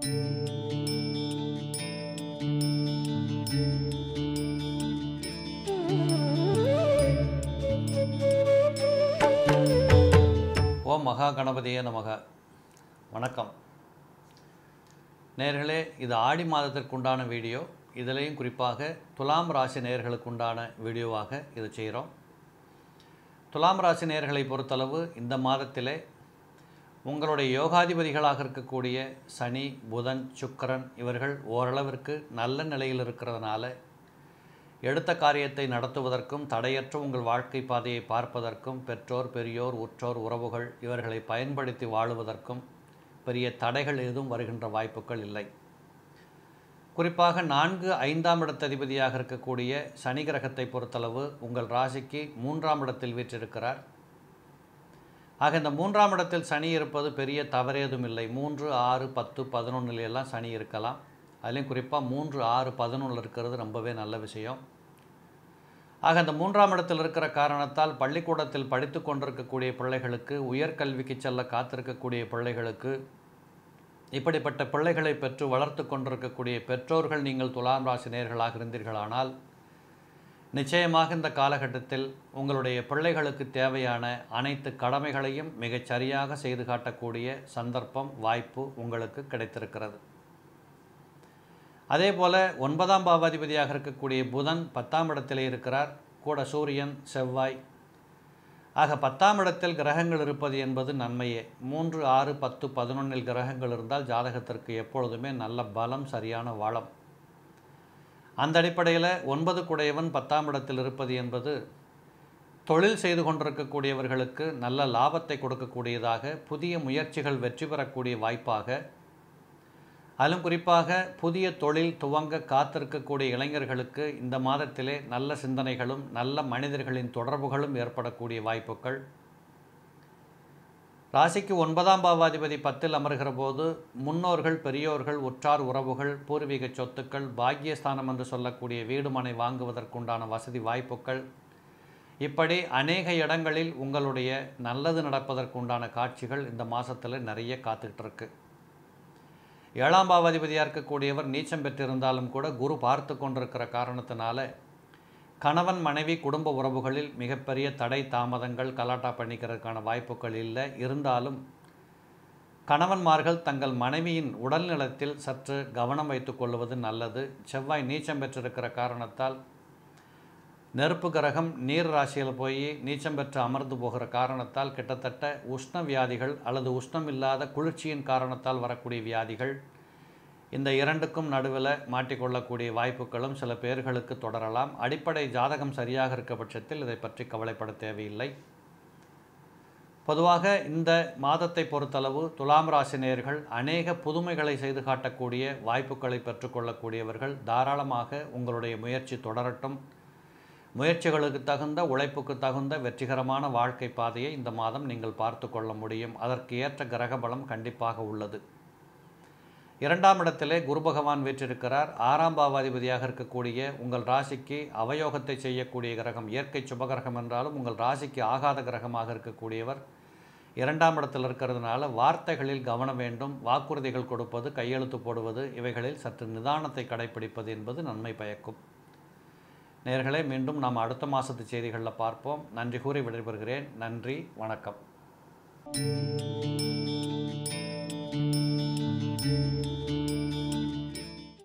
ஓம் மகா கணபதியே நமக. வணக்கம் நேயர்களே, இது ஆடி மாதத்திற்குண்டான வீடியோ. இதிலையும் குறிப்பாக துலாம் ராசி நேயர்களுக்குண்டான வீடியோவாக இது செய்கிறோம். துலாம் ராசி நேயர்களை பொறுத்தளவு இந்த மாதத்திலே உங்களுடைய யோகாதிபதிகளாக இருக்கக்கூடிய சனி, புதன், சுக்கிரன் இவர்கள் ஓரளவிற்கு நல்ல நிலையில் இருக்கிறதுனால எடுத்த காரியத்தை நடத்துவதற்கும் தடையற்ற உங்கள் வாழ்க்கை பாதையை பார்ப்பதற்கும் பெற்றோர், பெரியோர், உற்றோர், உறவுகள் இவர்களை பயன்படுத்தி வாழுவதற்கும் பெரிய தடைகள் எதுவும் வருகின்ற வாய்ப்புகள் இல்லை. குறிப்பாக 4, 5ஆம் இடத்ததிபதியாக இருக்கக்கூடிய சனி கிரகத்தை பொறுத்தளவு உங்கள் ராசிக்கு 3ஆம் இடத்தில் வீற்றிருக்கிறார். ஆக இந்த 3ஆம் இடத்தில் சனி இருப்பது பெரிய தவறேதும் இல்லை. 3, 6, 10, 11 எல்லாம் சனி இருக்கலாம். அதுலேயும் குறிப்பாக 3, 6, 11 இருக்கிறது ரொம்பவே நல்ல விஷயம். ஆக அந்த 3ஆம் இடத்தில் இருக்கிற காரணத்தால் பள்ளிக்கூடத்தில் படித்து கொண்டிருக்கக்கூடிய பிள்ளைகளுக்கு, உயர்கல்விக்கு செல்ல காத்திருக்கக்கூடிய பிள்ளைகளுக்கு, இப்படிப்பட்ட பிள்ளைகளை பெற்று வளர்த்து கொண்டிருக்கக்கூடிய பெற்றோர்கள் நீங்கள் துலாம் ராசி நேயர்களாக இருந்தீர்களானால் நிச்சயமாக இந்த காலகட்டத்தில் உங்களுடைய பிள்ளைகளுக்கு தேவையான அனைத்து கடமைகளையும் மிகச் சரியாக செய்து காட்டக்கூடிய சந்தர்ப்பம், வாய்ப்பு உங்களுக்கு கிடைத்திருக்கிறது. அதே போல் 9ஆம் பாவாதிபதியாக இருக்கக்கூடிய புதன் 10ஆம் இடத்திலே இருக்கிறார். கூட சூரியன், செவ்வாய். ஆக 10ஆம் இடத்தில் கிரகங்கள் இருப்பது என்பது நன்மையே. 3, 6, 10, 11 கிரகங்கள் இருந்தால் ஜாதகத்திற்கு எப்பொழுதுமே நல்ல பலம், சரியான வளம். அந்த அடிப்படையில் 9 குடையவன் 10ஆம் இடத்தில் இருப்பது என்பது தொழில் செய்து கொண்டிருக்கக்கூடியவர்களுக்கு நல்ல லாபத்தை கொடுக்கக்கூடியதாக, புதிய முயற்சிகள் வெற்றி பெறக்கூடிய வாய்ப்பாக, அதிலும் குறிப்பாக புதிய தொழில் துவங்க காத்திருக்கக்கூடிய இளைஞர்களுக்கு இந்த மாதத்திலே நல்ல சிந்தனைகளும் நல்ல மனிதர்களின் தொடர்புகளும் ஏற்படக்கூடிய வாய்ப்புகள். ராசிக்கு 9ஆம் பாவாதிபதி 10இல் அமர்கிற போது முன்னோர்கள், பெரியோர்கள், உற்றார் உறவுகள், பூர்வீக சொத்துக்கள், பாக்கியஸ்தானம் என்று சொல்லக்கூடிய வீடு மனை வாங்குவதற்குண்டான வசதி வாய்ப்புகள், இப்படி அநேக இடங்களில் உங்களுடைய நல்லது நடப்பதற்குண்டான காட்சிகள் இந்த மாதத்தில் நிறைய காத்துக்கிட்டு இருக்கு. 7ஆம் பாவாதிபதியாக இருக்கக்கூடியவர் நீச்சம் பெற்றிருந்தாலும் கூட குரு பார்த்து கொண்டிருக்கிற காரணத்தினால கணவன், மனைவி, குடும்ப உறவுகளில் மிகப்பெரிய தடை, தாமதங்கள், கலாட்டா பண்ணிக்கிறதுக்கான வாய்ப்புகள் இல்லை. இருந்தாலும் கணவன்மார்கள் தங்கள் மனைவியின் உடல்நலத்தில் சற்று கவனம் வைத்து கொள்வது நல்லது. செவ்வாய் நீச்சம் பெற்றிருக்கிற காரணத்தால் நெருப்பு கிரகம் நீர் ராசியில் போய் நீச்சம் பெற்று அமர்ந்து போகிற காரணத்தால் கிட்டத்தட்ட உஷ்ண வியாதிகள் அல்லது உஷ்ணம் இல்லாத குளிர்ச்சியின் காரணத்தால் வரக்கூடிய வியாதிகள், இந்த இரண்டுக்கும் நடுவில் மாட்டிக்கொள்ளக்கூடிய வாய்ப்புகளும் சில பேர்களுக்கு தொடரலாம். அடிப்படை ஜாதகம் சரியாக இருக்க பட்சத்தில் இதை பற்றி கவலைப்பட தேவையில்லை. பொதுவாக இந்த மாதத்தை பொறுத்தளவு துலாம் ராசி நேயர்கள் அநேக புதுமைகளை செய்து காட்டக்கூடிய வாய்ப்புகளை பெற்றுக்கொள்ளக்கூடியவர்கள். தாராளமாக உங்களுடைய முயற்சி தொடரட்டும். முயற்சிகளுக்கு தகுந்த, உழைப்புக்கு தகுந்த வெற்றிகரமான வாழ்க்கை பாதையை இந்த மாதம் நீங்கள் பார்த்து கொள்ள முடியும். அதற்கு ஏற்ற கிரக பலம் கண்டிப்பாக உள்ளது. 2ஆம் இடத்திலே குரு பகவான் வீற்றிருக்கிறார். 6ஆம் பாவாதிபதியாக இருக்கக்கூடிய உங்கள் ராசிக்கு அவயோகத்தை செய்யக்கூடிய கிரகம், இயற்கை சுபகிரகம் என்றாலும் உங்கள் ராசிக்கு ஆகாத கிரகமாக இருக்கக்கூடியவர் 2ஆம் இடத்தில் இருக்கிறதுனால வார்த்தைகளில் கவனம் வேண்டும். வாக்குறுதிகள் கொடுப்பது, கையெழுத்து போடுவது இவைகளில் சற்று நிதானத்தை கடைபிடிப்பது என்பது நன்மை பயக்கும். நேயர்களே, மீண்டும் நாம் அடுத்த மாதத்து செய்திகளில் பார்ப்போம். நன்றி கூறி விடைபெறுகிறேன். நன்றி, வணக்கம்.